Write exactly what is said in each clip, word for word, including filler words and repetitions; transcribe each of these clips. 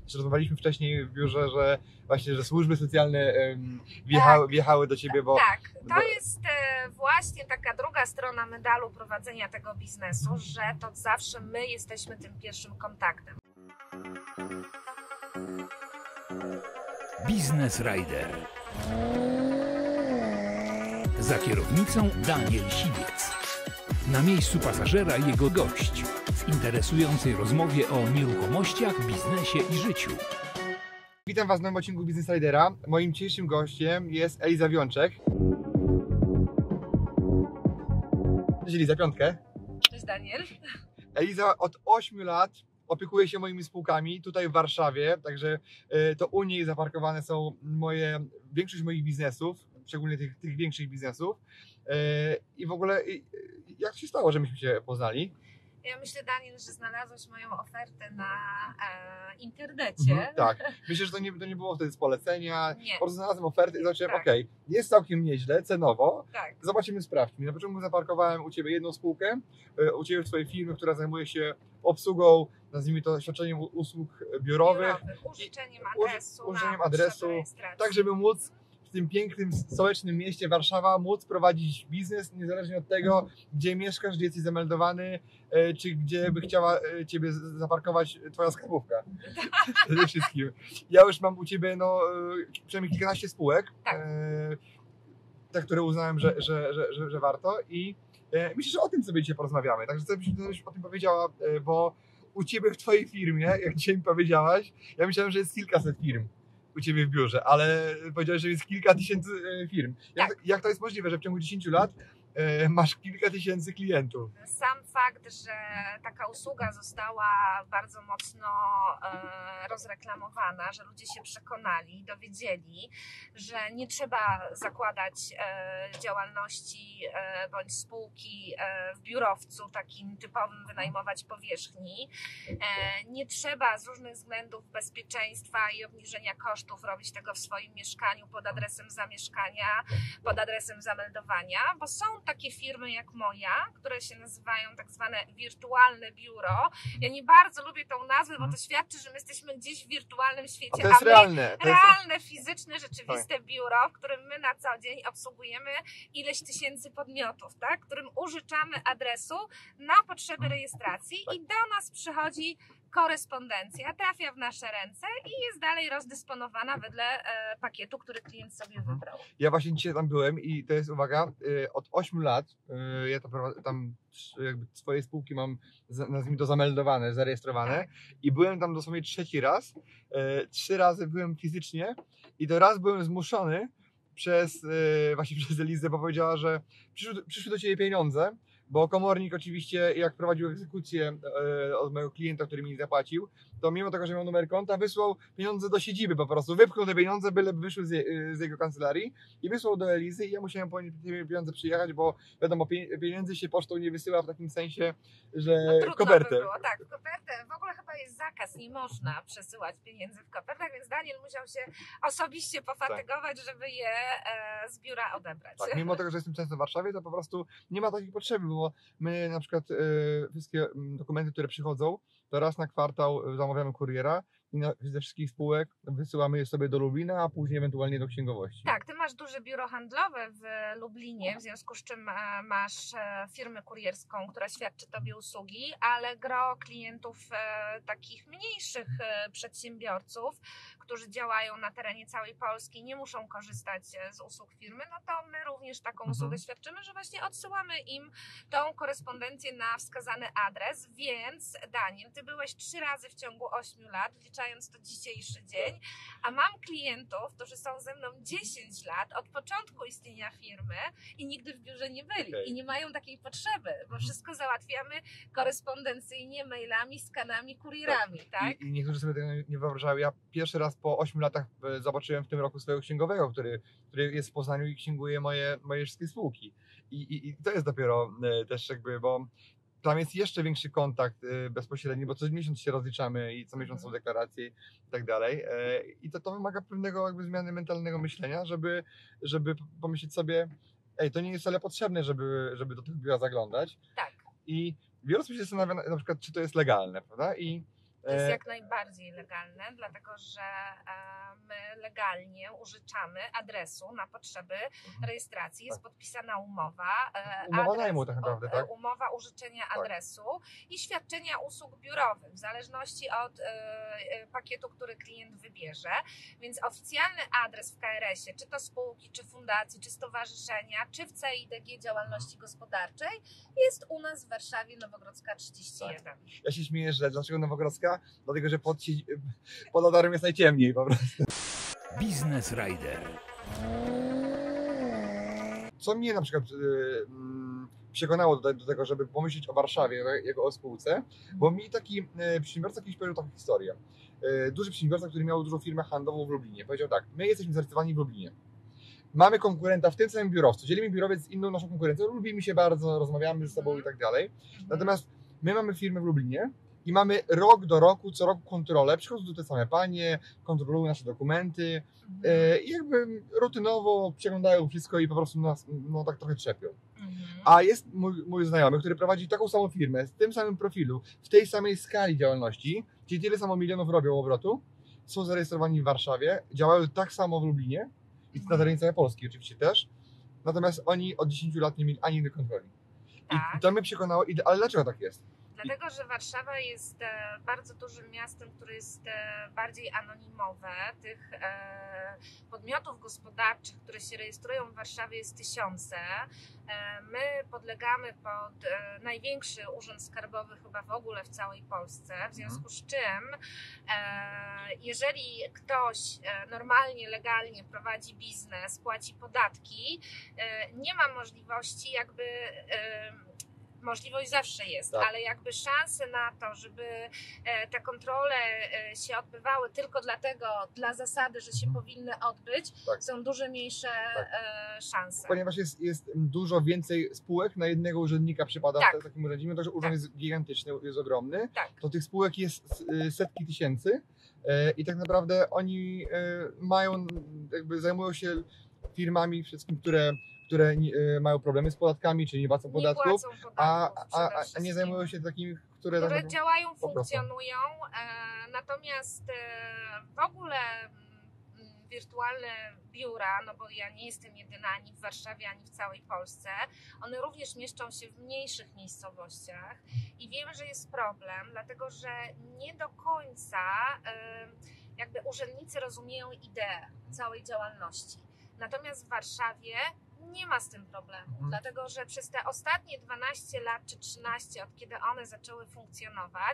Jeszcze rozmawialiśmy wcześniej w biurze, że właśnie, że służby socjalne um, wjechały, tak, wjechały do Ciebie, bo... Tak, to bo... jest e, właśnie taka druga strona medalu prowadzenia tego biznesu, że to zawsze my jesteśmy tym pierwszym kontaktem. Business Rider. Za kierownicą Daniel Siwiec. Na miejscu pasażera jego gość. W interesującej rozmowie o nieruchomościach, biznesie i życiu. Witam Was w nowym odcinku Business Ridera. Moim dzisiejszym gościem jest Eliza Wiączek. Cześć Eliza, piątkę. Cześć Daniel. Eliza od ośmiu lat opiekuje się moimi spółkami tutaj w Warszawie, także to u niej zaparkowane są moje, większość moich biznesów, szczególnie tych, tych większych biznesów. I w ogóle jak się stało, że myśmy się poznali? Ja myślę, Daniel, że znalazłeś moją ofertę na e, internecie. Mhm, tak. Myślę, że to nie, to nie było wtedy z polecenia. Nie. Po prostu znalazłem ofertę i zobaczyłem, Tak. okej, okay, jest całkiem nieźle, cenowo. Tak. Zobaczymy, sprawdźmy. Na początku zaparkowałem u Ciebie jedną spółkę, u Ciebie w Twojej firmie, która zajmuje się obsługą, nazwijmy to świadczeniem usług biurowych. Biurowych, użyczeniem Uży- adresu, użyceniem na adresu, rejestracji. tak żeby móc w tym pięknym, stołecznym mieście Warszawa móc prowadzić biznes, niezależnie od tego, gdzie mieszkasz, gdzie jesteś zameldowany, czy gdzie by chciała Ciebie zaparkować Twoja skarbówka. Przede wszystkim. Ja już mam u Ciebie no, przynajmniej kilkanaście spółek, Tak. te, które uznałem, że, że, że, że, że warto i myślę, że o tym sobie dzisiaj porozmawiamy. Także chcę, żebyś o tym powiedziała, bo u Ciebie w Twojej firmie, jak dzisiaj mi powiedziałaś, ja myślałem, że jest kilkaset firm u Ciebie w biurze, ale powiedziałeś, że jest kilka tysięcy firm. Jak, Tak. jak to jest możliwe, że w ciągu dziesięciu lat e, masz kilka tysięcy klientów? Sam fakt, że taka usługa została bardzo mocno e, rozreklamowana, że ludzie się przekonali, dowiedzieli, że nie trzeba zakładać e, działalności e, bądź spółki e, w biurowcu takim typowym, wynajmować powierzchni. E, nie trzeba z różnych względów bezpieczeństwa i obniżenia kosztów robić tego w swoim mieszkaniu pod adresem zamieszkania, pod adresem zameldowania, bo są takie firmy jak moja, które się nazywają tak zwane wirtualne biuro. Ja nie bardzo lubię tą nazwę, bo to świadczy, że my jesteśmy gdzieś w wirtualnym świecie, A to jest a my realne. To jest... realne, fizyczne, rzeczywiste biuro, w którym my na co dzień obsługujemy ileś tysięcy podmiotów, tak? Którym użyczamy adresu na potrzeby rejestracji i do nas przychodzi korespondencja, trafia w nasze ręce i jest dalej rozdysponowana wedle e, pakietu, który klient sobie wybrał. Ja właśnie dzisiaj tam byłem i to jest, uwaga, y, od ośmiu lat, y, ja to prowadzę, tam jakby swoje spółki mam, nazwijmy to, zameldowane, zarejestrowane Tak. i byłem tam dosłownie trzeci raz, y, trzy razy byłem fizycznie i to raz byłem zmuszony przez, y, właśnie przez Elizę, bo powiedziała, że przyszły, przyszły do Ciebie pieniądze, bo komornik oczywiście, jak prowadził egzekucję e, od mojego klienta, który mi zapłacił, to mimo tego, że miał numer konta, wysłał pieniądze do siedziby po prostu. Wypchnął te pieniądze, byle wyszły z, je, z jego kancelarii i wysłał do Elizy i ja musiałem po te pieniądze przyjechać, bo wiadomo, pieniędzy się pocztą nie wysyła w takim sensie, że No, trudno w kopertę. by było, tak, w kopertę. W ogóle chyba jest zakaz, nie można przesyłać pieniędzy w kopertach, więc Daniel musiał się osobiście pofatygować, tak. żeby je e, z biura odebrać. Tak, mimo tego, że jestem często w Warszawie, to po prostu nie ma takiej potrzeby, bo my na przykład e, wszystkie dokumenty, które przychodzą, to raz na kwartał zamawiamy kuriera i na, ze wszystkich spółek wysyłamy je sobie do Lublina, a później ewentualnie do księgowości. Tak, ty masz duże biuro handlowe w Lublinie, w związku z czym masz firmę kurierską, która świadczy tobie usługi, ale gro klientów takich mniejszych przedsiębiorców, którzy działają na terenie całej Polski, nie muszą korzystać z usług firmy, no to my również taką Mhm. usługę świadczymy, że właśnie odsyłamy im tą korespondencję na wskazany adres, więc Daniel, ty byłeś trzy razy w ciągu ośmiu lat, wliczając to dzisiejszy dzień, a mam klientów, którzy są ze mną dziesięć lat od początku istnienia firmy i nigdy w biurze nie byli Okay. i nie mają takiej potrzeby, bo wszystko załatwiamy korespondencyjnie, mailami, skanami, kurierami, tak? tak? I, I niektórzy sobie tego nie wyobrażają. Ja pierwszy raz po ośmiu latach zobaczyłem w tym roku swojego księgowego, który, który jest w Poznaniu i księguje moje, moje wszystkie spółki. I, i, I to jest dopiero też jakby, bo tam jest jeszcze większy kontakt y, bezpośredni, bo co miesiąc się rozliczamy i co miesiąc są deklaracje i tak dalej. E, I to, to wymaga pewnego jakby zmiany mentalnego myślenia, żeby, żeby pomyśleć sobie, ej, to nie jest wcale potrzebne, żeby, żeby do tego biura zaglądać. Tak. I wiele osób się zastanawia na przykład, czy to jest legalne, prawda? I To jest E, jak najbardziej legalne, dlatego że e, my legalnie użyczamy adresu na potrzeby rejestracji. Jest podpisana umowa. e, Umowa najmu tak naprawdę, o- tak? Umowa użyczenia adresu i świadczenia usług biurowych w zależności od e, e, pakietu, który klient wybierze. Więc oficjalny adres w K R S ie, czy to spółki, czy fundacji, czy stowarzyszenia, czy w C I D G działalności gospodarczej, jest u nas w Warszawie Nowogrodzka trzydzieści jeden. Ja się śmieję, że dlaczego Nowogrodzka? Dlatego, że pod, siedzi- pod Odorem jest najciemniej po prostu. Biznes Rider. Co mnie na przykład yy, mm, przekonało do, do tego, żeby pomyśleć o Warszawie jako o spółce, bo mi taki yy, przedsiębiorca kiedyś powiedział taką historię. Yy, duży przedsiębiorca, który miał dużą firmę handlową w Lublinie, powiedział tak: my jesteśmy zarejestrowani w Lublinie. Mamy konkurenta w tym samym biurowcu, dzielimy biurowiec z inną naszą konkurencją, lubimy się bardzo, rozmawiamy ze sobą i tak dalej. Natomiast my mamy firmę w Lublinie i mamy rok do roku, co roku kontrolę. Przychodzą tu te same panie, kontrolują nasze dokumenty e, i jakby rutynowo przeglądają wszystko i po prostu nas no, tak trochę trzepią. Mhm. A jest mój, mój znajomy, który prowadzi taką samą firmę, z tym samym profilu, w tej samej skali działalności, czyli tyle samo milionów robią obrotu, są zarejestrowani w Warszawie, działają tak samo w Lublinie i na terenie całej Polski oczywiście też, natomiast oni od dziesięciu lat nie mieli ani jednej kontroli. Tak. I to mnie przekonało, i- ale dlaczego tak jest? Dlatego, że Warszawa jest e, bardzo dużym miastem, które jest e, bardziej anonimowe. Tych e, podmiotów gospodarczych, które się rejestrują w Warszawie, jest tysiące. E, my podlegamy pod e, największy urząd skarbowy chyba w ogóle w całej Polsce, w związku z czym e, jeżeli ktoś e, normalnie, legalnie prowadzi biznes, płaci podatki, e, nie ma możliwości jakby e, możliwość zawsze jest, Tak. ale jakby szanse na to, żeby e, te kontrole e, się odbywały tylko dlatego, dla zasady, że się Mhm. powinny odbyć, Tak. są dużo mniejsze Tak. e, szanse. Ponieważ jest, jest dużo więcej spółek na jednego urzędnika przypada Tak. w takim urzędzie, mimo to, że urząd Tak. jest gigantyczny, jest ogromny, Tak. to tych spółek jest y, setki tysięcy e, i tak naprawdę oni e, mają, jakby zajmują się firmami wszystkim, które, które nie- e, mają problemy z podatkami, czyli nie płacą Nie podatków, płacą a, podatków a, przede a, a nie wszystkim. zajmują się takimi, które... które tak, działają, po prostu. funkcjonują, e, natomiast e, w ogóle mm, wirtualne biura, no bo ja nie jestem jedyna ani w Warszawie, ani w całej Polsce, one również mieszczą się w mniejszych miejscowościach i wiem, że jest problem, dlatego że nie do końca e, jakby urzędnicy rozumieją ideę całej działalności. Natomiast w Warszawie nie ma z tym problemu, Mhm. dlatego że przez te ostatnie dwanaście lat czy trzynaście, od kiedy one zaczęły funkcjonować,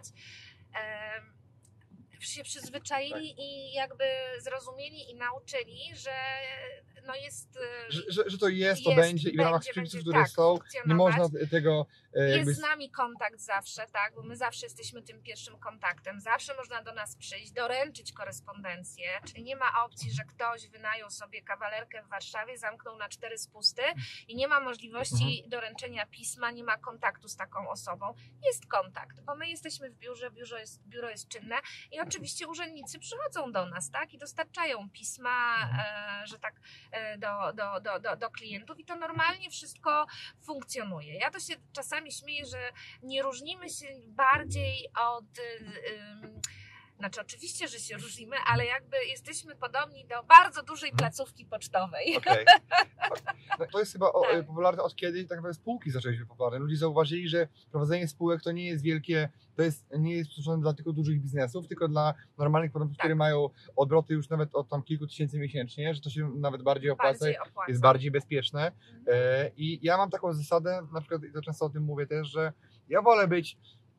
em, się przyzwyczaili i jakby zrozumieli i nauczyli, że no jest, e, że, że, że to jest, to jest, będzie i w ramach będzie, przepisów, będzie, które tak, są, nie funkcjonować. można tego e, jakby... Jest z nami kontakt zawsze, tak, bo my zawsze jesteśmy tym pierwszym kontaktem. Zawsze można do nas przyjść, doręczyć korespondencję, czyli nie ma opcji, że ktoś wynajął sobie kawalerkę w Warszawie, zamknął na cztery spusty i nie ma możliwości Mhm. doręczenia pisma, nie ma kontaktu z taką osobą. Jest kontakt, bo my jesteśmy w biurze, biuro jest, biuro jest czynne i oczywiście urzędnicy przychodzą do nas, tak, i dostarczają pisma, e, że tak, e, do, do, do, do, do klientów i to normalnie wszystko funkcjonuje. Ja to się czasami śmieję, że nie różnimy się bardziej od... Ym, znaczy oczywiście, że się różnimy, ale jakby jesteśmy podobni do bardzo dużej placówki pocztowej. Okej. No, to jest chyba o, Tak. popularne od kiedy tak naprawdę spółki zaczęły być popularne. Ludzie zauważyli, że prowadzenie spółek to nie jest wielkie, to jest, nie jest przeznaczone dla tylko dużych biznesów, tylko dla normalnych podmiotów, Tak. które mają obroty już nawet od tam kilku tysięcy miesięcznie, że to się nawet bardziej opłaca, Bardziej opłaca. jest bardziej bezpieczne. Mhm. E, I ja mam taką zasadę, na przykład i to często o tym mówię też, że ja wolę być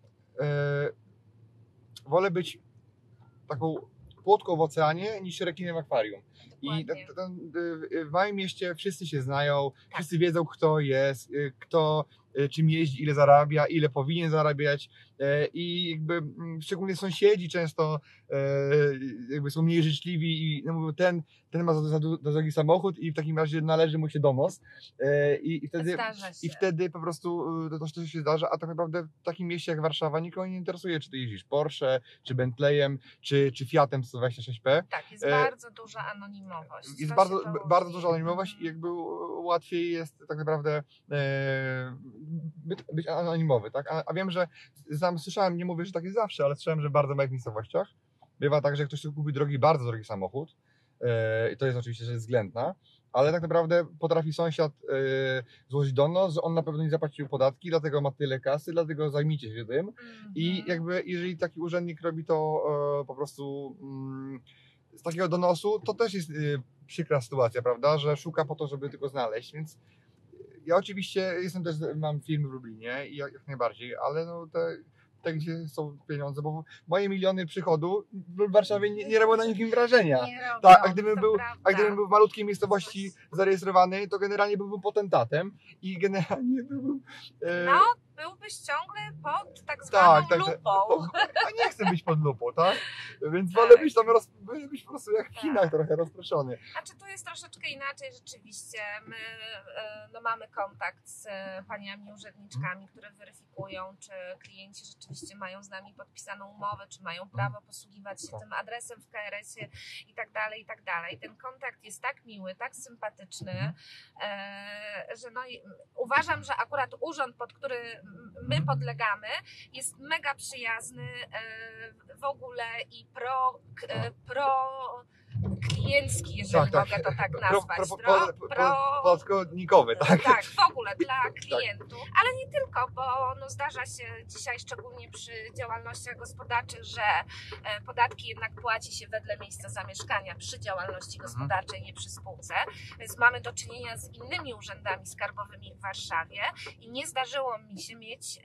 e, wolę być taką płotką w oceanie niż rekinem w akwarium. I Dokładnie. t- t- w moim mieście wszyscy się znają, Tak. wszyscy wiedzą, kto jest, y, kto y, czym jeździ, ile zarabia, ile powinien zarabiać e, i jakby mm, szczególnie sąsiedzi często e, jakby są mniej życzliwi i no mówią, ten, ten ma za, za, za drogi samochód i w takim razie należy mu się donos e, i, i wtedy Zdarza się. i wtedy po prostu y, to, to się zdarza, a tak naprawdę w takim mieście jak Warszawa nikogo nie interesuje, czy ty jeździsz Porsche, czy Bentleyem, czy, czy Fiatem sto dwadzieścia sześć P. Tak, jest e, bardzo duża anonimowość. Jest To bardzo, się to bardzo różni. duża anonimowość i Mhm. jakby łatwiej jest tak naprawdę e, być, być anonimowy, tak? A, a wiem, że znam, słyszałem, nie mówię, że tak jest zawsze, ale słyszałem, że w bardzo małych miejscowościach bywa tak, że ktoś tu kupi drogi, bardzo drogi samochód yy, i to jest oczywiście rzecz względna, ale tak naprawdę potrafi sąsiad yy, złożyć donos, że on na pewno nie zapłacił podatki, dlatego ma tyle kasy, dlatego zajmijcie się tym. Mm-hmm. I jakby jeżeli taki urzędnik robi to yy, po prostu yy, z takiego donosu, to też jest yy, przykra sytuacja, prawda, że szuka po to, żeby tylko znaleźć, więc ja oczywiście jestem też, mam firmy w Lublinie i jak, jak najbardziej, ale no te, te gdzie są pieniądze, bo moje miliony przychodu w Warszawie nie, nie robią na nikim wrażenia. Nie robią, tak, a gdybym, był, prawda. a gdybym był w malutkiej miejscowości zarejestrowany, to generalnie byłbym potentatem i generalnie byłbym... E... No, byłbyś ciągle pod tak zwaną tak, tak, lupą. Tak, a nie chcę być pod lupą, tak? Więc tak. wolę być tam roz, być po prostu jak w Chinach, tak. trochę rozproszony. Znaczy to jest troszeczkę inaczej rzeczywiście. My no, mamy kontakt z paniami urzędniczkami, które weryfikują, czy klienci rzeczywiście mają z nami podpisaną umowę, czy mają prawo posługiwać się tak. tym adresem w K R S-ie i tak dalej, i tak dalej. Ten kontakt jest tak miły, tak sympatyczny, mhm. e, że no, uważam, że akurat urząd, pod który my podlegamy, jest mega przyjazny w ogóle i pro, pro kliencki, jeżeli tak, mogę tak. to tak nazwać. Pro, pro, pro, pro, podatkownikowy, tak? Tak, w ogóle dla klientów, tak. ale nie tylko, bo no zdarza się dzisiaj, szczególnie przy działalnościach gospodarczych, że podatki jednak płaci się wedle miejsca zamieszkania przy działalności gospodarczej, nie przy spółce, więc mamy do czynienia z innymi urzędami skarbowymi w Warszawie i nie zdarzyło mi się mieć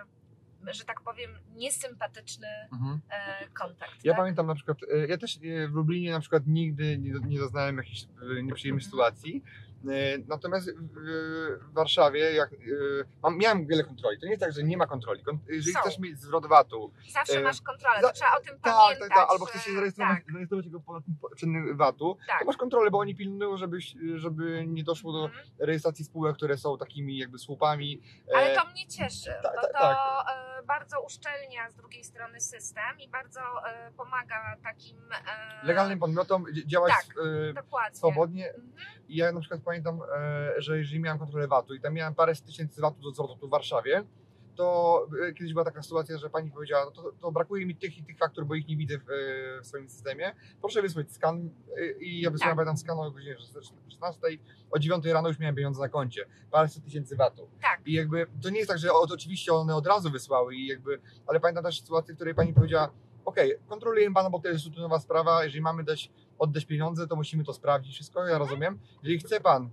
że tak powiem, niesympatyczny mhm. kontakt. Ja tak? pamiętam na przykład, ja też w Lublinie na przykład nigdy nie, nie doznałem jakichś nieprzyjemnych mhm. sytuacji, natomiast w Warszawie jak, mam, miałem wiele kontroli. To nie jest tak, że nie ma kontroli. Jeżeli Są. chcesz mieć zwrot V-u... Zawsze masz kontrolę, za, to trzeba o tym tak, pamiętać. Tak, tak, albo że... chcesz się zarejestrować tak. zarejestrować jako czynny V-u, tak. to masz kontrolę, bo oni pilnują, żeby, żeby nie doszło do mhm. rejestracji spółek, które są takimi jakby słupami. Ale to mnie cieszy, ta, ta, bo to tak. bardzo uszczelnia z drugiej strony system i bardzo pomaga takim... legalnym podmiotom działać tak, swobodnie. Mhm. I ja na przykład pamiętam, że jeżeli miałem kontrolę V-u i tam miałem parę tysięcy V-u do zwrotu tu w Warszawie, to kiedyś była taka sytuacja, że pani powiedziała, no to, to brakuje mi tych i tych faktur, bo ich nie widzę w, w swoim systemie. Proszę wysłać skan i ja wysłałem tak. tam skan o godzinie szesnastej, o dziewiątej rano już miałem pieniądze na koncie. Paręset tysięcy V-u. Tak. I jakby to nie jest tak, że od, oczywiście one od razu wysłały, i jakby, ale pamiętam też sytuację, w której pani powiedziała, okej, okay, kontrolujemy pana, bo to jest rutynowa sprawa, jeżeli mamy dać, oddać pieniądze, to musimy to sprawdzić wszystko, ja rozumiem. Jeżeli chce pan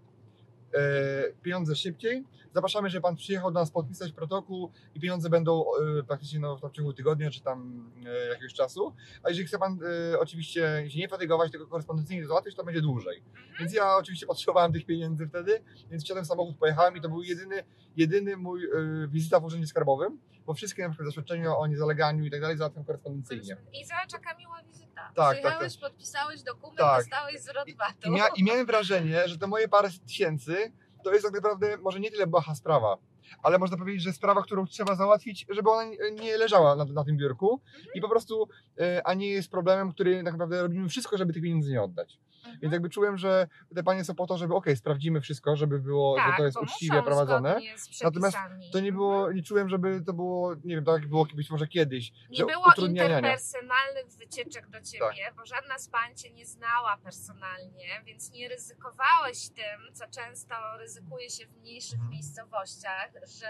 e, pieniądze szybciej, zapraszamy, żeby pan przyjechał do nas podpisać protokół i pieniądze będą e, praktycznie no, w ciągu tygodnia, czy tam e, jakiegoś czasu. A jeżeli chce pan e, oczywiście się nie fatygować, tylko korespondencyjnie załatwić, to będzie dłużej. Więc ja oczywiście potrzebowałem tych pieniędzy wtedy, więc wsiadłem w samochód, pojechałem i to był jedyny, jedyny mój e, wizyta w urzędzie skarbowym, bo wszystkie na przykład zaświadczenia o niezaleganiu i tak dalej załatwiam korespondencyjnie. I zobacz, jaka miła wizyta. Tak, Przyjechałeś, tak, tak. podpisałeś dokument, tak. dostałeś zwrot V-u. I, i, mia, I miałem wrażenie, że te moje parę tysięcy to jest tak naprawdę może nie tyle błaha sprawa, ale można powiedzieć, że sprawa, którą trzeba załatwić, żeby ona nie leżała na, na tym biurku mhm. i po prostu, a nie jest problemem, który tak naprawdę robimy wszystko, żeby tych pieniędzy nie oddać. Mhm. Więc jakby czułem, że te panie są po to, żeby okej, okay, sprawdzimy wszystko, żeby było, tak, że to jest uczciwie prowadzone. Natomiast to nie było, nie czułem, żeby to było, nie wiem, tak jak było być może kiedyś. Nie było interpersonalnych wycieczek do ciebie, tak. bo żadna z pań cię nie znała personalnie, więc nie ryzykowałeś tym, co często ryzykuje się w mniejszych mhm. miejscowościach, że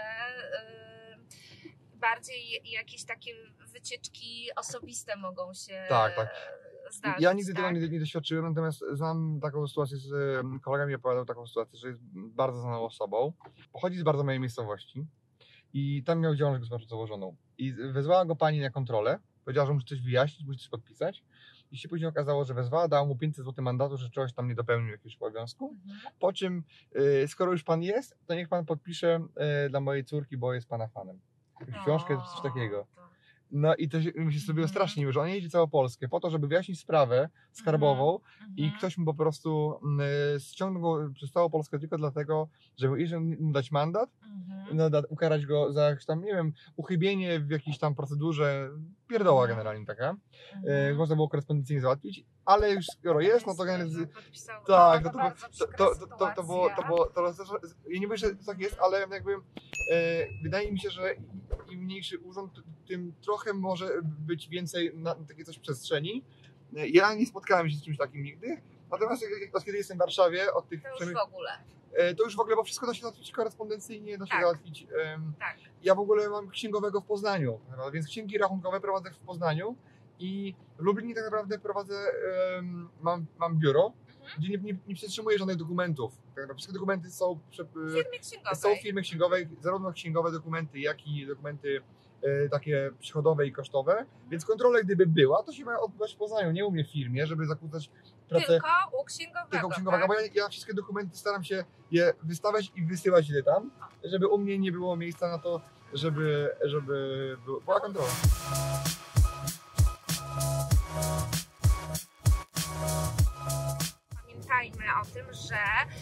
yy, bardziej jakieś takie wycieczki osobiste mogą się tak, tak. zdarzyć. Ja nigdy tak? tego nie, nie doświadczyłem, natomiast znam taką sytuację z kolegami, opowiadał taką sytuację, że jest bardzo znaną osobą. Pochodzi z bardzo małej miejscowości i tam miał działalność gospodarczą założoną. I wezwała go pani na kontrolę, powiedziała, że musi coś wyjaśnić, musi coś podpisać. I się później okazało, że wezwała, dała mu pięćset złotych mandatu, że czegoś tam nie dopełnił jakiegoś obowiązku. Mhm. Po czym, y, skoro już pan jest, to niech pan podpisze y, dla mojej córki, bo jest pana fanem. Książkę czy coś takiego. No i to się, mi się zrobiło strasznie miło, że on jedzie całą Polskę po to, żeby wyjaśnić sprawę skarbową Mhm. i ktoś mu po prostu y, ściągnął go przez całą Polskę tylko dlatego, żeby jeszcze mu dać mandat, Mhm. no, da, ukarać go za jakieś tam, nie wiem, uchybienie w jakiejś tam procedurze, pierdoła generalnie taka. Mhm. Y, można było korespondencyjnie załatwić, ale już skoro jest, no to generalnie... Podpisał- Tak, no, to, to, bardzo to, przykra to, to, to, to było, to sytuacja. było, to, to, ja nie mówię, że tak jest, ale jakby e, wydaje mi się, że im mniejszy urząd, tym trochę może być więcej na takie coś przestrzeni. E, Ja nie spotkałem się z czymś takim nigdy, natomiast jak, jak, od kiedy jestem w Warszawie, od tych To już przynajmniej- w ogóle. e, to już w ogóle, bo wszystko da się załatwić korespondencyjnie, da się Tak. załatwić. em, Tak. Ja w ogóle mam księgowego w Poznaniu, więc księgi rachunkowe prowadzę w Poznaniu i w Lublinie tak naprawdę prowadzę, em, mam, mam biuro, Mhm. gdzie nie, nie, nie przetrzymuję żadnych dokumentów. Tak naprawdę wszystkie dokumenty są, prze, W firmie księgowej. są w firmie księgowej, zarówno księgowe dokumenty, jak i dokumenty e, takie przychodowe i kosztowe, więc kontrola gdyby była, to się ma odbywać w Poznaniu, nie u mnie w firmie, żeby zakłócać pracę Tylko u księgowego. tylko księgowego, tak? bo ja, ja wszystkie dokumenty staram się je wystawiać i wysyłać je tam, żeby u mnie nie było miejsca na to, żeby, żeby było- była kontrola. Pamiętajmy o tym, że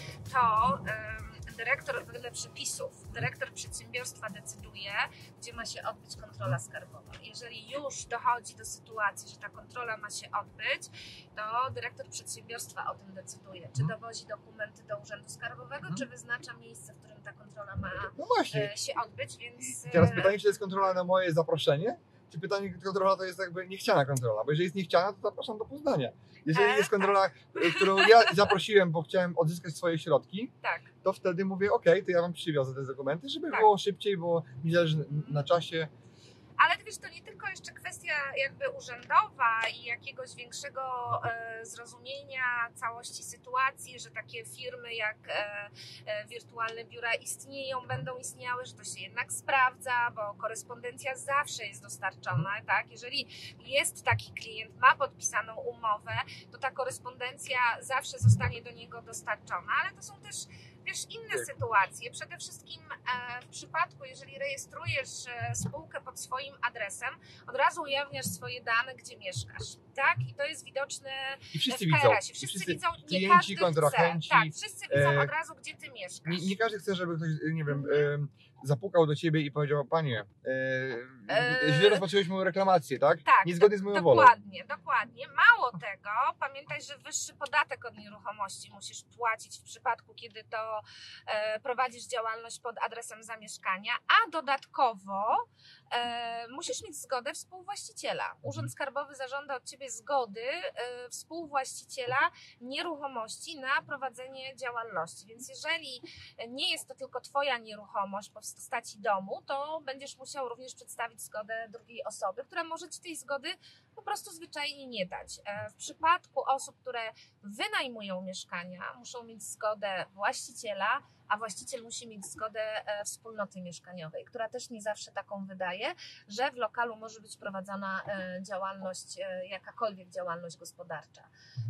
to em, dyrektor, wedle przepisów, dyrektor przedsiębiorstwa decyduje, gdzie ma się odbyć kontrola skarbowa. Jeżeli już dochodzi do sytuacji, że ta kontrola ma się odbyć, to dyrektor przedsiębiorstwa o tym decyduje. Czy Mhm. dowozi dokumenty do Urzędu Skarbowego, Mhm. czy wyznacza miejsce, w którym ta kontrola ma No właśnie. e, się odbyć, więc... I teraz e, pytanie, czy to jest kontrola na moje zaproszenie, czy pytanie, czy kontrola to jest jakby niechciana kontrola, bo jeżeli jest niechciana, to zapraszam do Poznania. Jeżeli E, jest kontrola, y, którą ja zaprosiłem, bo chciałem odzyskać swoje środki, Tak. to wtedy mówię, okej, to ja wam przywiozę te dokumenty, żeby Tak. było szybciej, bo mi zależy na czasie. Ale wiesz, to nie tylko jeszcze kwestia jakby urzędowa i jakiegoś większego e, zrozumienia całości sytuacji, że takie firmy jak e, e, wirtualne biura istnieją, będą istniały, że to się jednak sprawdza, bo korespondencja zawsze jest dostarczona, tak? Jeżeli jest taki klient, ma podpisaną umowę, to ta korespondencja zawsze zostanie do niego dostarczona, ale to są też wiesz, inne Tak. sytuacje. Przede wszystkim e, w przypadku, jeżeli rejestrujesz e, spółkę pod swoim adresem, od razu ujawniasz swoje dane, gdzie mieszkasz, tak? I to jest widoczne I wszyscy w widzą. K R S-ie. I Wszyscy, wszyscy widzą, nie klienci, każdy kontrahenci, chce. Tak, wszyscy widzą e, od razu, gdzie ty mieszkasz. Nie, nie każdy chce, żeby ktoś, nie wiem, em, zapukał do ciebie i powiedział, panie, e, Eee, źle rozpatrzyłeś moją reklamację, tak? Tak, Niezgodnie z moją do, wolą. dokładnie, dokładnie. Mało tego, pamiętaj, że wyższy podatek od nieruchomości musisz płacić w przypadku, kiedy to e, prowadzisz działalność pod adresem zamieszkania, a dodatkowo e, musisz mieć zgodę współwłaściciela. Urząd Skarbowy zażąda od ciebie zgody e, współwłaściciela nieruchomości na prowadzenie działalności. Więc jeżeli nie jest to tylko twoja nieruchomość w postaci domu, to będziesz musiał również przedstawić zgodę drugiej osoby, która może ci tej zgody po prostu zwyczajnie nie dać. E, W przypadku osób, które wynajmują mieszkania, muszą mieć zgodę właściciela, a właściciel musi mieć zgodę e, wspólnoty mieszkaniowej, która też nie zawsze taką wydaje, że w lokalu może być prowadzona e, działalność, e, jakakolwiek działalność gospodarcza.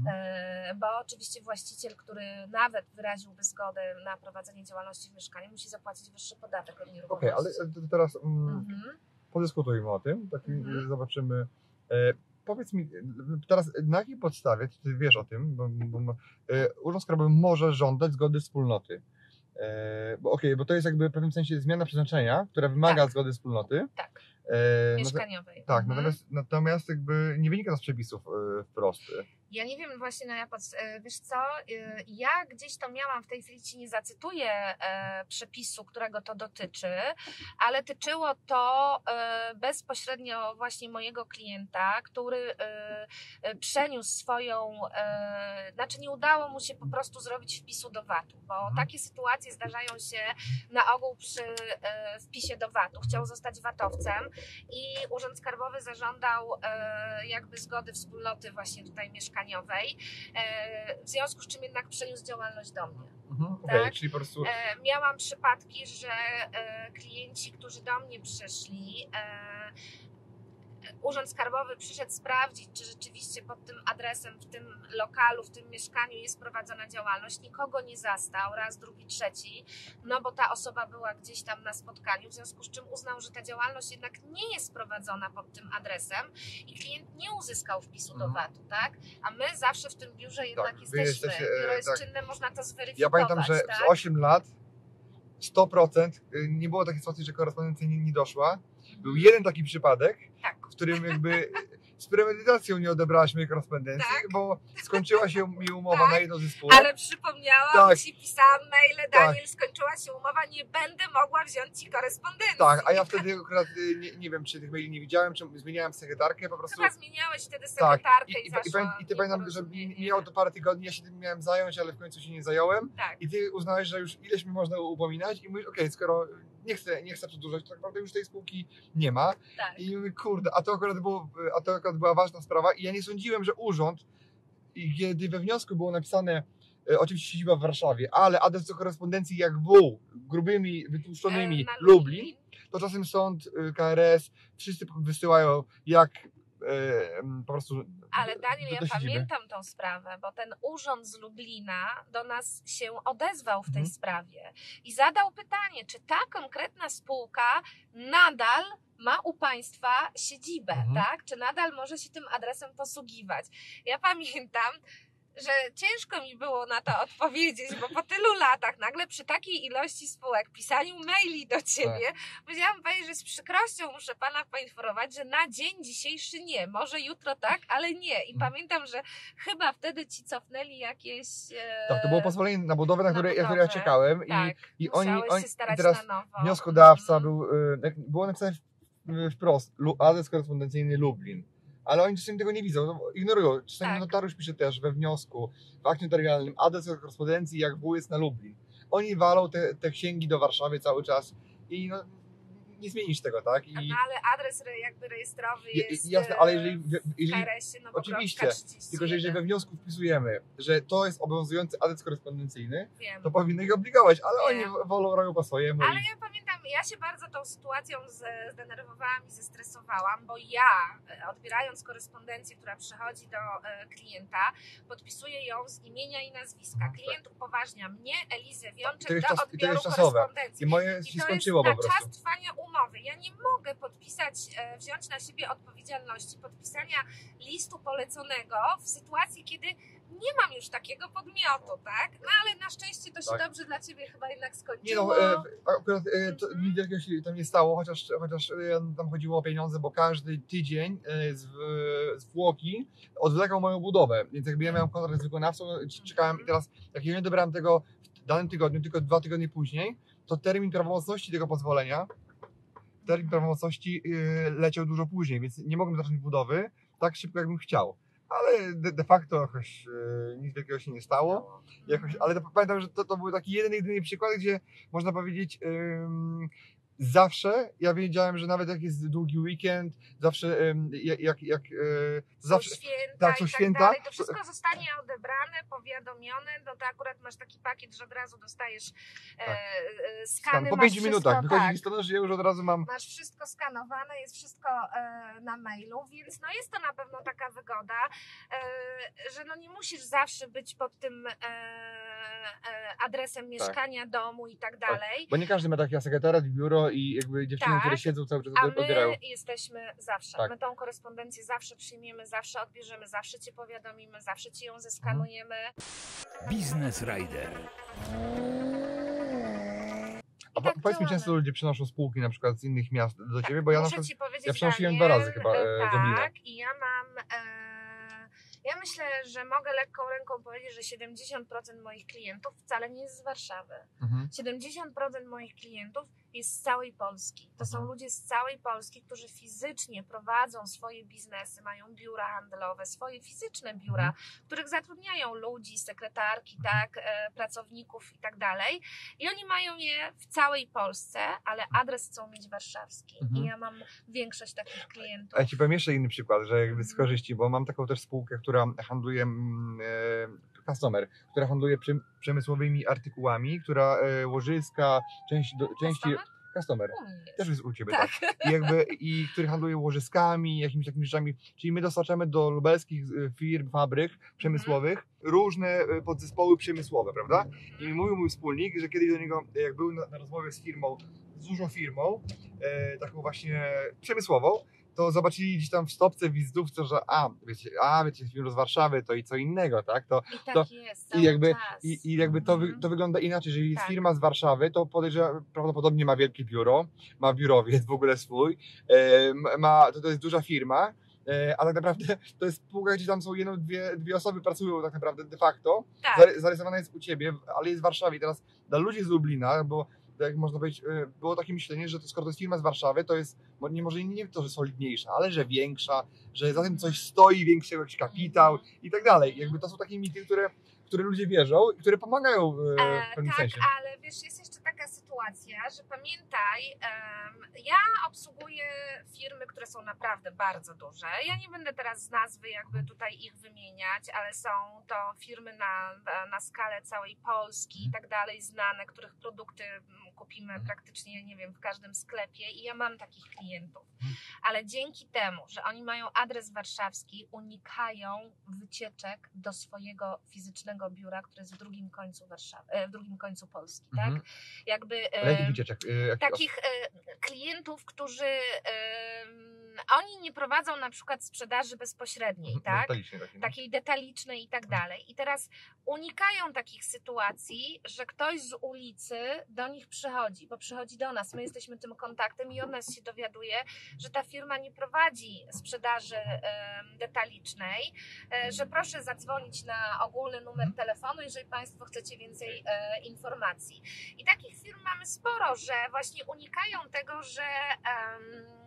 E, Bo oczywiście właściciel, który nawet wyraziłby zgodę na prowadzenie działalności w mieszkaniu, musi zapłacić wyższy podatek od nieruchomości. Okej, ale to teraz mm, Mhm. podyskutujmy o tym, tak Mhm. zobaczymy. E, powiedz mi teraz, na jakiej podstawie, czy ty wiesz o tym, bo, bo e, Urząd Skarbowy może żądać zgody wspólnoty. E, bo okej, bo to jest jakby w pewnym sensie zmiana przeznaczenia, która wymaga Tak. zgody wspólnoty. Tak. E, natomiast- Mieszkaniowej. tak, Mhm. natomiast, natomiast jakby nie wynika to z przepisów e, wprost. Ja nie wiem właśnie na jak, wiesz co, y, ja gdzieś to miałam, w tej chwili ci nie zacytuję e, przepisu, którego to dotyczy, ale tyczyło to e, bezpośrednio właśnie mojego klienta, który e, e, przeniósł swoją, e, znaczy nie udało mu się po prostu zrobić wpisu do V A T-u, bo Mhm. takie sytuacje zdarzają się na ogół przy e, wpisie do V A T-u. Chciał zostać vatowcem i Urząd Skarbowy zażądał e, jakby zgody wspólnoty właśnie tutaj mieszkaniowej, e, w związku z czym jednak przeniósł działalność do mnie. Mhm, okej, Tak. czyli po prostu E, miałam przypadki, że e, klienci, którzy do mnie przyszli, e, Urząd Skarbowy przyszedł sprawdzić, czy rzeczywiście pod tym adresem, w tym lokalu, w tym mieszkaniu jest prowadzona działalność. Nikogo nie zastał, raz, drugi, trzeci, no bo ta osoba była gdzieś tam na spotkaniu, w związku z czym uznał, że ta działalność jednak nie jest prowadzona pod tym adresem i klient nie uzyskał wpisu do Mhm. V A T-u, tak? A my zawsze w tym biurze jednak wy jesteśmy. jesteście, e, Biuro jest tak. czynne, można to zweryfikować. Ja pamiętam, że tak? przez osiem lat sto procent nie było takiej sytuacji, że korespondencja nie, nie doszła. Był jeden taki przypadek, Tak. w którym jakby z premedytacją nie odebrałaś mojej korespondencji, Tak. bo skończyła się mi umowa Tak. na jedną ze spółek. Ale przypomniałam Tak. Ci, pisałam maile, Daniel, Tak. skończyła się umowa, nie będę mogła wziąć Ci korespondencji. Tak, a ja wtedy akurat y, nie, nie wiem, czy tych maili nie widziałem, czy zmieniałem sekretarkę, po prostu. Chyba zmieniałeś wtedy Tak, sekretarkę i, i, i, i, zaszło pamię- i ty pamiętam, że nieporozumienie. mijało to parę tygodni, ja się tym miałem zająć, ale w końcu się nie zająłem. Tak, I ty uznałeś, że już ileś mi można upominać i mówisz, okej, skoro nie chcę, nie chcę przedłużać, to tak naprawdę już tej spółki nie ma. tak. I mówię, kurde, a to akurat było, a to akurat była ważna sprawa i ja nie sądziłem, że urząd, i kiedy we wniosku było napisane, e, oczywiście siedziba w Warszawie, ale adres do korespondencji jak W, grubymi, wytłuszczonymi, E, na Lublin, to czasem sąd, y, K R S, wszyscy wysyłają jak e, m, po prostu Ale do- Daniel, do ja siedziby. pamiętam tą sprawę, bo ten urząd z Lublina do nas się odezwał w tej Mhm. sprawie i zadał pytanie, czy ta konkretna spółka nadal ma u Państwa siedzibę, Mhm. tak? Czy nadal może się tym adresem posługiwać? Ja pamiętam, że ciężko mi było na to odpowiedzieć, bo po tylu latach nagle przy takiej ilości spółek, pisaniu maili do Ciebie, powiedziałam Pani, że z przykrością muszę Pana poinformować, że na dzień dzisiejszy nie, może jutro tak, ale nie. I Mhm. pamiętam, że chyba wtedy Ci cofnęli jakieś... E, Tak, to było pozwolenie na budowę, na na które, na które budowę, ja czekałem tak, i, i oni, musiałeś oni się starać i teraz na nowo. wnioskodawca Mhm. był, y, jak było napisane w- wprost, lu- adres korespondencyjny Lublin, ale oni czasami tego nie widzą, no, ignorują. Czasami Tak. notariusz pisze też we wniosku, w akcie notarialnym, adres korespondencji jak W jest na Lublin. Oni walą te, te księgi do Warszawy cały czas i no, nie zmienisz tego, tak? I, No ale adres re- jakby rejestrowy Je- jest jasne, ale e, jeżeli- w jeżeli- K R S-ie oczywiście, Nowogrodzka trzydzieści tylko że jeżeli we jeden. wniosku wpisujemy, że to jest obowiązujący adres korespondencyjny, Wiem. to powinny ich obligować, ale Wiem. oni wolą robią po swojemu. Ale i- ja pamiętam, ja się bardzo tą sytuacją z- zdenerwowałam i zestresowałam, bo ja, e, odbierając korespondencję, która przychodzi do e, klienta, podpisuję ją z imienia i nazwiska. Klient upoważnia mnie, Elizę To Wiączek, jest do czas- i to odbioru jest czasowe. korespondencji. I moje I się to skończyło jest po na prostu. czas trwania umowy. Ja nie mogę podpisać, e, wziąć na siebie odpowiedzialności podpisania listu poleconego w sytuacji, kiedy nie mam już takiego podmiotu, tak? No ale na szczęście to się Tak. dobrze dla Ciebie chyba jednak Nie skończyło. no, e, akurat e, to, Mhm. nic wielkiego się tam nie stało, chociaż, chociaż e, tam chodziło o pieniądze, bo każdy tydzień e, z, zwłoki odwlekał moją budowę, więc jakby ja miałem kontrakt z wykonawcą, no, c- czekałem i teraz jak ja nie dobrałem tego w danym tygodniu, tylko dwa tygodnie później, to termin prawomocności tego pozwolenia, termin prawomocności e, leciał dużo później, więc nie mogłem zacząć budowy tak szybko, jakbym chciał. Ale de, de facto jakoś e, nic wielkiego się nie stało. Jakoś, ale to, pamiętam, że to, to był taki jeden, jedyny przykład, gdzie można powiedzieć ym, zawsze, ja wiedziałem, że nawet jak jest długi weekend, zawsze ym, jak, jak, jak yy, Są zawsze, święta tak, są i tak święta. dalej, to wszystko zostanie odebrane, powiadomione, no to akurat masz taki pakiet, że od razu dostajesz e, Tak. e, skany, po masz pięciu minutach wszystko, wychodzi tak, listonosz, że ja już od razu mam, masz wszystko skanowane, jest wszystko e, na mailu, więc no jest to na pewno taka wygoda, e, że no nie musisz zawsze być pod tym e, e, adresem mieszkania, domu i tak dalej. bo nie każdy ma takiego sekretariat, biuro i jakby dziewczyny, Tak. które siedzą cały czas A odbierają. my jesteśmy zawsze. Tak. My tą korespondencję zawsze przyjmiemy, zawsze odbierzemy, zawsze Cię powiadomimy, zawsze Ci ją zeskanujemy. Biznes Rider. A I po, tak powiedz mi, działamy. często ludzie przynoszą spółki na przykład z innych miast do Ciebie, bo ja na Muszę przykład Ci powiedzieć, ja przynosiłem Daniel, dwa razy chyba, e, e, z Lublina. Tak, i ja mam... E, ja myślę, że mogę lekką ręką powiedzieć, że siedemdziesiąt procent moich klientów wcale nie jest z Warszawy. Mhm. siedemdziesiąt procent moich klientów jest z całej Polski. To są Mhm. ludzie z całej Polski, którzy fizycznie prowadzą swoje biznesy, mają biura handlowe, swoje fizyczne biura, Mhm. w których zatrudniają ludzi, sekretarki, tak, e, pracowników i tak dalej. I oni mają je w całej Polsce, ale adres chcą mieć warszawski. Mhm. I ja mam większość takich klientów. A ja Ci powiem jeszcze inny przykład, że jakby z Mhm. korzyści, bo mam taką też spółkę, która handluje mm, e, customer, która handluje przem- przemysłowymi artykułami, która e, łożyska, części, do, części Customer? customer. U mnie jest. Też jest u Ciebie, Tak. tak. I, jakby, I który handluje łożyskami, jakimiś takimi rzeczami. Czyli my dostarczamy do lubelskich y, firm, fabryk przemysłowych różne y, podzespoły przemysłowe, prawda? I mi mówił mój wspólnik, że kiedyś do niego, jak był na, na rozmowie z firmą, z dużą firmą, e, taką właśnie przemysłową, to zobaczyli gdzieś tam w stopce, w wizytówce, że a, wiecie, a, wiecie, firma z Warszawy to i co innego, tak? To, I tak to, jest, cały i jakby, czas. i, i jakby to, wy, Mhm. to wygląda inaczej. Jeżeli jest Tak. firma z Warszawy, to podejrzewam, prawdopodobnie ma wielkie biuro, ma biurowiec w ogóle swój, e, ma, to, to jest duża firma, e, a tak naprawdę to jest spółka, gdzie tam są jedno, dwie, dwie osoby pracują tak naprawdę de facto, Tak. Zare- zarejestrowana jest u Ciebie, ale jest w Warszawie. I teraz dla ludzi z Lublina, bo jak można powiedzieć, e, było takie myślenie, że to, skoro to jest firma z Warszawy, to jest, mo- nie może nie to, że solidniejsza, ale że większa, że za tym coś stoi, większy jakiś kapitał i tak dalej. Jakby to są takie mity, które, w które ludzie wierzą i które pomagają e, w E, pewnym tak, sensie. ale wiesz, jest jeszcze taka sytuacja, że pamiętaj, em, ja obsługuję firmy, które są naprawdę bardzo duże. Ja nie będę teraz z nazwy jakby tutaj ich wymieniać, ale są to firmy na, na, na skalę całej Polski i tak dalej, znane, których produkty mm, kupimy praktycznie, nie wiem, w każdym sklepie i ja mam takich klientów. Ale dzięki temu, że oni mają adres warszawski, unikają wycieczek do swojego fizycznego biura, które jest w drugim końcu Warszawy, e, w drugim końcu Polski, Mhm. tak? Jakby Ale jakich e, wycieczek? E, jakich takich e, klientów, którzy e, oni nie prowadzą na przykład sprzedaży bezpośredniej, osób? tak? Detalicznie takie, no. Takiej detalicznej i tak dalej. I teraz unikają takich sytuacji, że ktoś z ulicy do nich przychodzi, bo przychodzi do nas, my jesteśmy tym kontaktem i od nas się dowiaduje, że ta firma nie prowadzi sprzedaży e, detalicznej, e, że proszę zadzwonić na ogólny numer telefonu, jeżeli Państwo chcecie więcej e, informacji. I takich firm mamy sporo, że właśnie unikają tego, że em,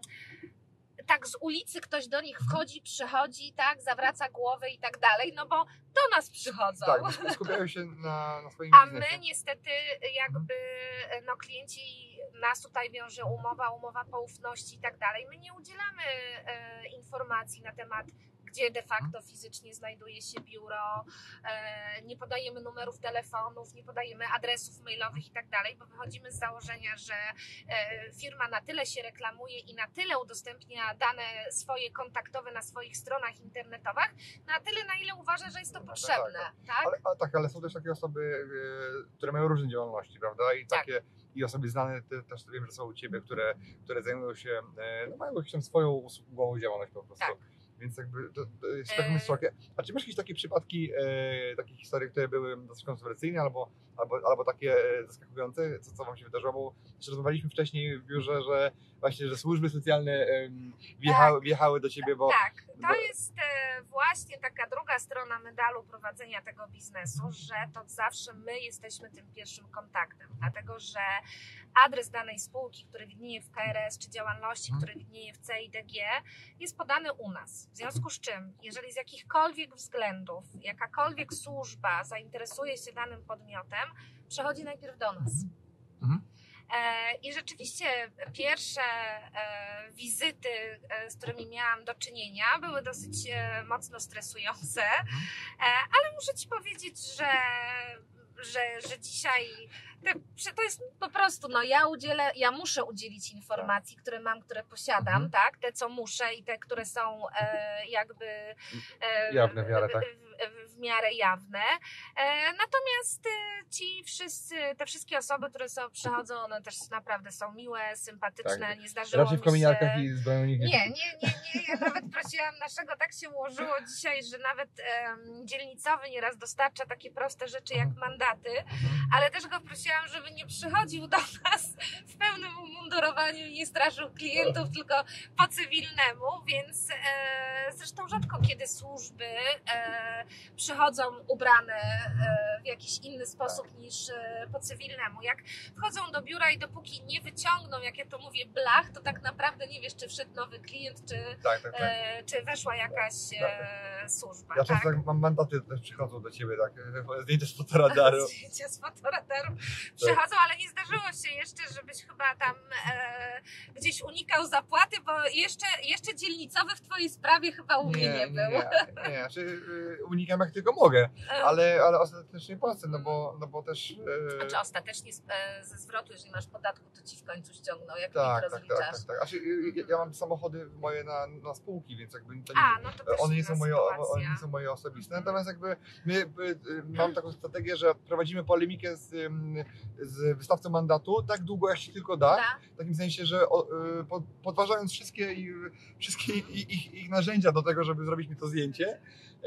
tak z ulicy ktoś do nich wchodzi, przychodzi, tak, zawraca głowę i tak dalej, no bo do nas przychodzą. Tak, bo skupiają się na, na swoim A biznesie. my niestety jakby, no klienci, nas tutaj wiąże umowa, umowa poufności i tak dalej. My nie udzielamy e, informacji na temat, gdzie de facto fizycznie znajduje się biuro, e, nie podajemy numerów telefonów, nie podajemy adresów mailowych i tak dalej, bo wychodzimy z założenia, że e, firma na tyle się reklamuje i na tyle udostępnia dane swoje kontaktowe na swoich stronach internetowych, na tyle, na ile uważa, że jest to No, potrzebne. Tak? Ale, a, tak, ale są też takie osoby, e, które mają różne działalności, prawda? I Tak. takie i osoby znane te, też wiem, że są u Ciebie, które, które zajmują się, e, no mają jakąś tam swoją usługową działalność po prostu. Tak. Więc jakby to, to jest w takim E, szokie. A czy masz jakieś takie przypadki, e, takie historie, które były dosyć kontrowersyjne albo, albo, albo takie e, zaskakujące, co, co Wam się wydarzyło? Bo też rozmawialiśmy wcześniej w biurze, że właśnie, że służby socjalne em, wjechały, wjechały do Ciebie, bo... Tak, to bo- jest e, właśnie taka druga strona medalu prowadzenia tego biznesu, że to zawsze my jesteśmy tym pierwszym kontaktem, dlatego że adres danej spółki, który widnieje w K R S, czy działalności, Mhm. który widnieje w C I D G, jest podany u nas. W związku z czym, jeżeli z jakichkolwiek względów jakakolwiek służba zainteresuje się danym podmiotem, przechodzi najpierw do nas. Mhm. E, I rzeczywiście pierwsze e, wizyty, e, z którymi miałam do czynienia, były dosyć e, mocno stresujące, e, ale muszę Ci powiedzieć, że, że, że dzisiaj te, że to jest po prostu, no ja udzielę, ja muszę udzielić informacji, które mam, które posiadam, Mhm. tak, te co muszę i te, które są e, jakby e, Jawne w miarę, tak. w, w, w miarę jawne. E, natomiast e, ci wszyscy, te wszystkie osoby, które są, przychodzą, one też naprawdę są miłe, sympatyczne, Tak. nie zdarzyło Raczej w mi kominiarkach się... i z bronikiem. Nie, nie, nie, nie. Ja nawet prosiłam naszego, tak się ułożyło dzisiaj, że nawet um, dzielnicowy nieraz dostarcza takie proste rzeczy jak mandaty, ale też go prosiłam, żeby nie przychodził do nas w pełnym umundurowaniu i nie straszył klientów, tylko po cywilnemu, więc e, zresztą rzadko kiedy służby e, przychodzą ubrane e, w jakiś inny sposób niż e, po cywilnemu. Jak wchodzą do biura i dopóki nie wyciągną, jak ja to mówię, blach, to tak naprawdę nie wiesz, czy wszedł nowy klient, czy, Tak, tak, tak. e, czy weszła jakaś e, służba. Ja tak? często tak mam mandaty, też przychodzą do Ciebie, tak, zdjęcia z fotoradaru. Zdjęcia z fotoradaru przychodzą, ale nie zdarzyło się jeszcze, żebyś chyba tam e, gdzieś unikał zapłaty, bo jeszcze, jeszcze dzielnicowy w Twojej sprawie chyba u mnie nie, nie, był. nie, nie, znaczy y, unikam jak tylko mogę, ale, ale ostatecznie właśnie płacę, no bo, no bo też... E... A czy ostatecznie z, e, ze zwrotu, jeżeli masz podatku, to ci w końcu ściągną, jak tak, tak, tak, rozliczasz? tak, tak, tak. Znaczy, ja, ja mam samochody moje na, na spółki, więc jakby to nie, A, no to też one, nie są moje, one nie sytuacja. są moje osobiste. Natomiast jakby my, my mam taką strategię, że prowadzimy polemikę z, z wystawcą mandatu tak długo, jak się tylko da. Da? W takim sensie, że podważając wszystkie, ich, wszystkie ich, ich narzędzia do tego, żeby zrobić mi to zdjęcie.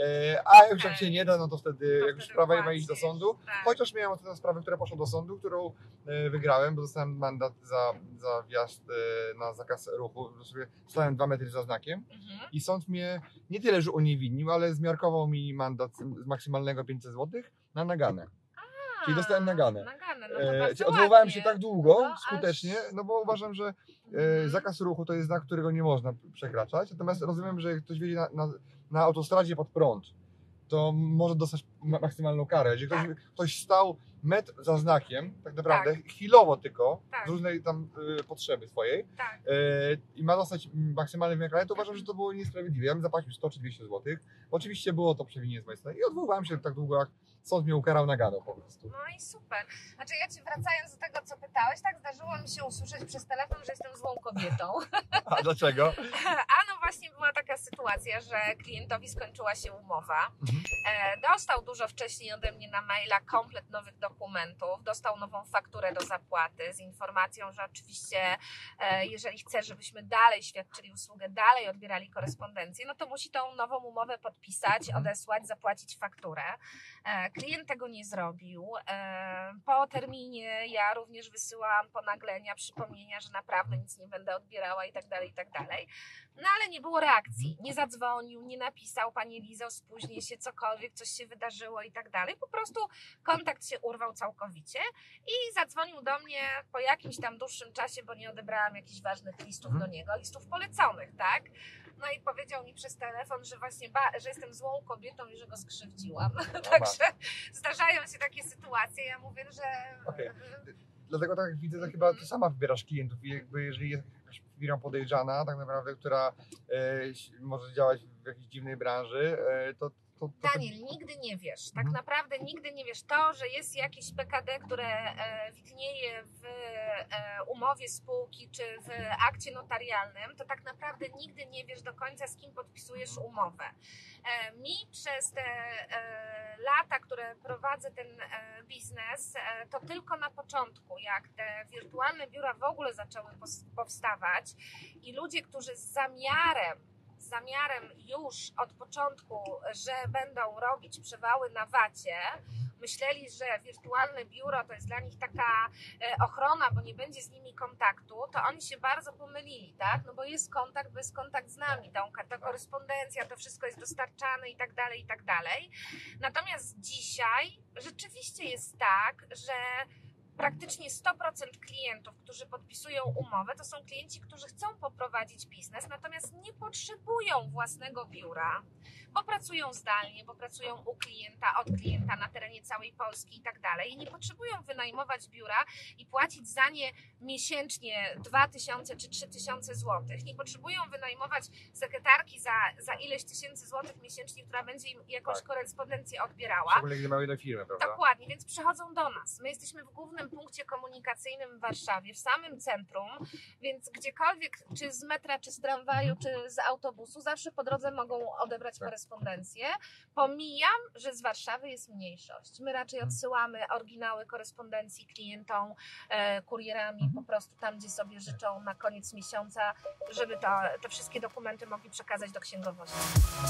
A jak już jak się nie da, no to wtedy, to jak już wtedy sprawa ma płacisz, iść do sądu. tak. Chociaż miałem ostatnią sprawę, która poszła do sądu, którą wygrałem, bo dostałem mandat za, za wjazd na zakaz ruchu. Stałem dwa metry za znakiem Mhm. i sąd mnie nie tyle, że uniewinnił, ale zmiarkował mi mandat z maksymalnego pięćset złotych na naganę. A, Czyli dostałem naganę. naganę, no to E, bardzo odwoływałem ładnie. się tak długo, No, skutecznie, aż... no bo uważam, że e, Mhm. zakaz ruchu to jest znak, którego nie można przekraczać. Natomiast rozumiem, że jak ktoś jedzie na, na, na autostradzie pod prąd, to może dostać ma- maksymalną karę. Jeżeli ktoś, Tak. ktoś stał metr za znakiem, tak naprawdę, Tak. chwilowo tylko, Tak. z różnej tam y, potrzeby swojej, Tak. y, i ma dostać maksymalny wymiar kary, to uważam, że to było niesprawiedliwe. Ja bym zapłacił sto czy dwieście złotych. Oczywiście było to przewinienie z mojej strony i odwoływałem się tak długo, jak sąd mnie ukarał naganą po prostu. No i super. Znaczy ja Ci wracając do tego, co pytałeś, tak zdarzyło mi się usłyszeć przez telefon, że jestem złą kobietą. A dlaczego? A no właśnie była taka sytuacja, że klientowi skończyła się umowa. Mhm. E, dostał dużo wcześniej ode mnie na maila komplet nowych dokumentów, dostał nową fakturę do zapłaty z informacją, że oczywiście e, jeżeli chce, żebyśmy dalej świadczyli usługę, dalej odbierali korespondencję, no to musi tą nową umowę podpisać, odesłać, zapłacić fakturę. E, klient tego nie zrobił. E, po terminie ja również wysyłałam ponaglenia, przypomnienia, że naprawdę nic nie będę odbierała i tak dalej, i tak dalej. No ale nie było reakcji. Nie zadzwonił, nie napisał, Pani Lizo, spóźnię się, cokolwiek, coś się wydarzyło i tak dalej. Po prostu kontakt się urwał całkowicie i zadzwonił do mnie po jakimś tam dłuższym czasie, bo nie odebrałam jakichś ważnych listów Mhm. do niego, listów poleconych, tak? No i powiedział mi przez telefon, że właśnie ba- że jestem złą kobietą i że go skrzywdziłam. Także zdarzają się takie sytuacje. Ja mówię, że... Okej. Dlatego tak jak widzę, to chyba ty sama wybierasz klientów i jakby jeżeli jest jakaś firma podejrzana tak naprawdę, która e, może działać w jakiejś dziwnej branży, e, to, to, to Daniel, nigdy nie wiesz, tak Mhm. naprawdę nigdy nie wiesz. To, że jest jakieś P K D, które e, widnieje w e, umowie spółki czy w akcie notarialnym, to tak naprawdę nigdy nie wiesz do końca, z kim podpisujesz umowę. E, mi przez te e, lata, które prowadzę ten e, biznes, e, to tylko na początku, jak te wirtualne biura w ogóle zaczęły pos- powstawać i ludzie, którzy z zamiarem z zamiarem już od początku, że będą robić przewały na wacie, myśleli, że wirtualne biuro to jest dla nich taka e, ochrona, bo nie będzie z nimi kontaktu, to oni się bardzo pomylili, tak? No bo jest kontakt, bo jest kontakt z nami, ta, ta korespondencja, to wszystko jest dostarczane i tak dalej, i tak dalej. Natomiast dzisiaj rzeczywiście jest tak, że praktycznie sto procent klientów, którzy podpisują umowę, to są klienci, którzy chcą poprowadzić biznes, natomiast nie potrzebują własnego biura, bo pracują zdalnie, bo pracują u klienta, od klienta na terenie całej Polski i tak dalej. I nie potrzebują wynajmować biura i płacić za nie miesięcznie dwa tysiące czy trzy tysiące złotych. Nie potrzebują wynajmować sekretarki za, za ileś tysięcy złotych miesięcznie, która będzie im jakąś Tak. korespondencję odbierała. szczególnie gdy mają jedną firmę, prawda? Dokładnie, więc przychodzą do nas. My jesteśmy w głównym punkcie komunikacyjnym w Warszawie, w samym centrum, więc gdziekolwiek, czy z metra, czy z tramwaju, czy z autobusu, zawsze po drodze mogą odebrać Tak. korespondencję. Pomijam, że z Warszawy jest mniejszość. My raczej odsyłamy oryginały korespondencji klientom, e, kurierami, po prostu tam, gdzie sobie życzą na koniec miesiąca, żeby to, te wszystkie dokumenty mogli przekazać do księgowości.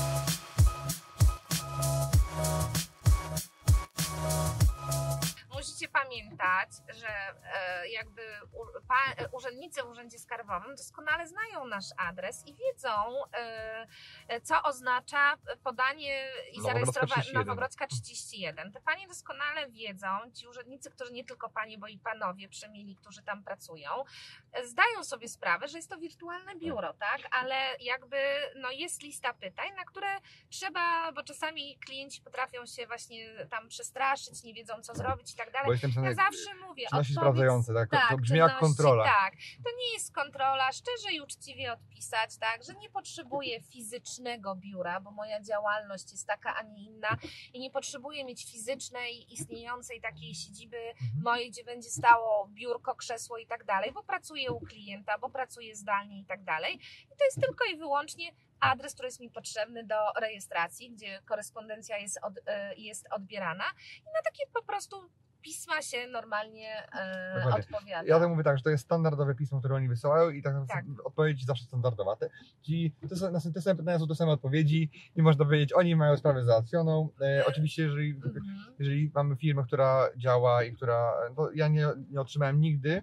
Musicie pamiętać, że e, jakby u, pa, urzędnicy w Urzędzie Skarbowym doskonale znają nasz adres i wiedzą, e, co oznacza podanie i zarejestrowanie Nowogrodzka trzydzieści jeden. Te panie doskonale wiedzą, ci urzędnicy, którzy nie tylko panie, bo i panowie przemieli, którzy tam pracują, e, zdają sobie sprawę, że jest to wirtualne biuro, tak? Ale jakby no, jest lista pytań, na które trzeba, bo czasami klienci potrafią się właśnie tam przestraszyć, nie wiedzą co zrobić i tak dalej. Bo jestem czynny, Ja zawsze mówię, czynności odpowiedz- sprawdzające, tak? tak, To brzmi jak czynności, kontrola. Tak, to nie jest kontrola, szczerze i uczciwie odpisać, tak, że nie potrzebuję fizycznego biura, bo moja działalność jest taka, a nie inna i nie potrzebuję mieć fizycznej, istniejącej takiej siedziby mojej, gdzie będzie stało biurko, krzesło i tak dalej, bo pracuję u klienta, bo pracuję zdalnie i tak dalej. I to jest tylko i wyłącznie adres, który jest mi potrzebny do rejestracji, gdzie korespondencja jest, od, jest odbierana i na takie po prostu pisma się normalnie e, Dokładnie. odpowiada. Ja tak mówię tak, że to jest standardowe pismo, które oni wysyłają i tak, Tak. odpowiedź zawsze standardowa. Te, ci, te, te, te same pytania są te same odpowiedzi, nie można powiedzieć, oni mają sprawę załatwioną. E, oczywiście, jeżeli, Mhm. jeżeli mamy firmę, która działa i która, no, ja nie, nie otrzymałem nigdy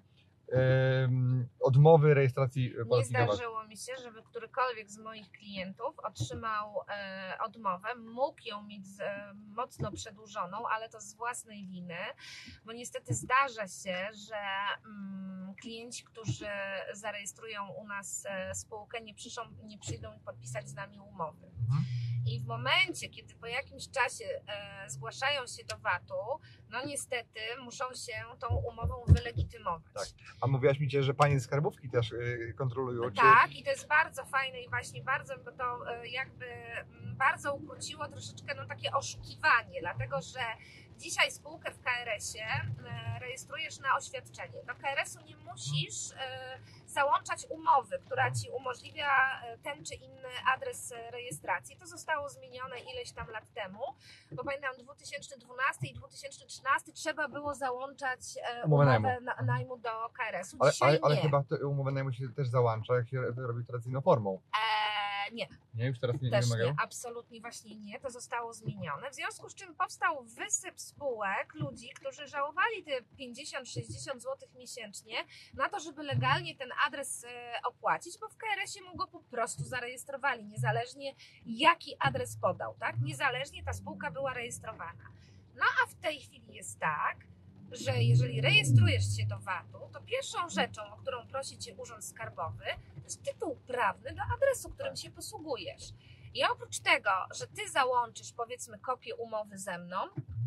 em, odmowy rejestracji Nie policji towaru. zdarzyło mi się, żeby którykolwiek z moich klientów otrzymał e, odmowę, mógł ją mieć e, mocno przedłużoną, ale to z własnej winy, bo niestety zdarza się, że mm, klienci, którzy zarejestrują u nas e, spółkę, nie, przyszą, nie przyjdą podpisać z nami umowy. Mhm. I w momencie, kiedy po jakimś czasie e, zgłaszają się do vatu, no niestety muszą się tą umową wylegitymować. Tak. A mówiłaś mi, że panie z skarbówki też y, kontrolują. Czy... Tak, i to jest bardzo fajne i właśnie bardzo, bo to e, jakby mm, bardzo ukróciło troszeczkę no, takie oszukiwanie, dlatego że dzisiaj spółkę w K R S-ie e, rejestrujesz na oświadczenie. Do K R S-u nie musisz e, załączać umowy, która Ci umożliwia e, ten czy inny adres e, rejestracji. To zostało zmienione ileś tam lat temu, bo pamiętam dwa tysiące dwunasty i dwa tysiące trzynasty trzeba było załączać e, Umowę umowę najmu. na, najmu do K R S-u. Ale, Dzisiaj ale, ale nie. chyba to umowę najmu się też załącza, jak się robi tradycyjną formą. E, nie. Nie, już teraz nie, nie Też wymagają? nie, absolutnie właśnie nie, to zostało zmienione, w związku z czym powstał wysyp spółek, ludzi, którzy żałowali te pięćdziesiąt sześćdziesiąt złotych miesięcznie na to, żeby legalnie ten adres e, opłacić, bo w K R S-ie mu go po prostu zarejestrowali, niezależnie jaki adres podał, tak? Niezależnie ta spółka była rejestrowana. No a w tej chwili jest tak, że jeżeli rejestrujesz się do vatu, to pierwszą rzeczą, o którą prosi Cię Urząd Skarbowy, to jest tytuł prawny do adresu, którym się posługujesz. I oprócz tego, że Ty załączysz powiedzmy kopię umowy ze mną,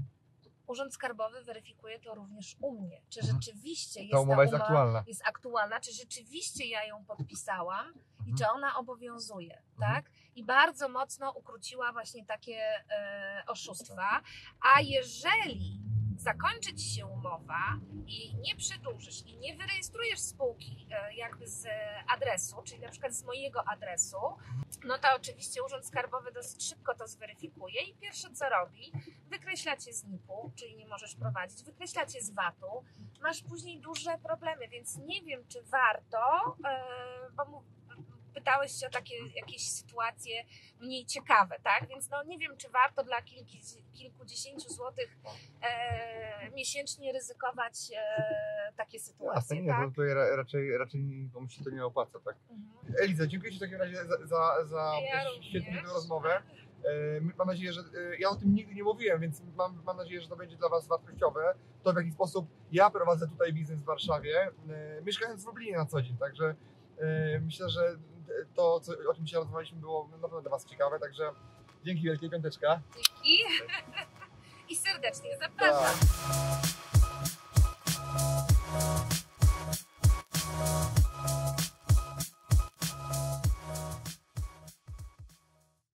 Urząd Skarbowy weryfikuje to również u mnie. Czy rzeczywiście jest Ta umowa jest aktualna. jest aktualna, czy rzeczywiście ja ją podpisałam i czy ona obowiązuje, tak? I bardzo mocno ukróciła właśnie takie e, oszustwa. A jeżeli zakończy Ci się umowa i nie przedłużysz i nie wyrejestrujesz spółki e, jakby z adresu, czyli na przykład z mojego adresu, no to oczywiście Urząd Skarbowy dosyć szybko to zweryfikuje i pierwsze co robi, wykreśla Cię z N I P-u, czyli nie możesz prowadzić, wykreśla Cię z vatu, masz później duże problemy, więc nie wiem, czy warto, e, bo mu, pytałeś się o takie jakieś sytuacje mniej ciekawe, tak? Więc no nie wiem, czy warto dla kilku, kilkudziesięciu złotych e, miesięcznie ryzykować e, takie sytuacje, Jasne, nie, tak? to tutaj ra- raczej, raczej nikomu się to nie opłaca, tak? Mhm. Eliza, dziękuję Ci w takim razie za, za, za Ja świetną również. rozmowę. E, Mam nadzieję, że e, ja o tym nigdy nie mówiłem, więc mam, mam nadzieję, że to będzie dla Was wartościowe. To, w jaki sposób ja prowadzę tutaj biznes w Warszawie, e, mieszkając w Lublinie na co dzień. Także e, myślę, że to, co, o czym dzisiaj rozmawialiśmy, było na pewno dla Was ciekawe. Także dzięki wielkie, piąteczka. Dzięki. I serdecznie zapraszam. Tak.